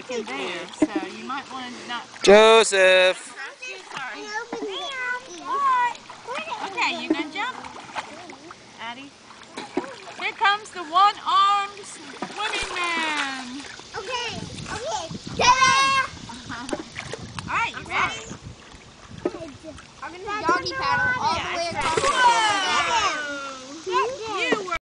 back in there, so you might want to not... Joseph! Sorry. Okay, you gonna jump? Addie? Here comes the one-armed swimming man! Okay. Ta-da! Alright, you ready? I'm gonna doggy paddle all the way across.